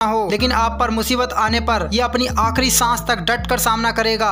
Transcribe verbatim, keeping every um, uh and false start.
हो, लेकिन आप पर मुसीबत आने पर ये अपनी आखिरी सांस तक डट कर सामना करेगा।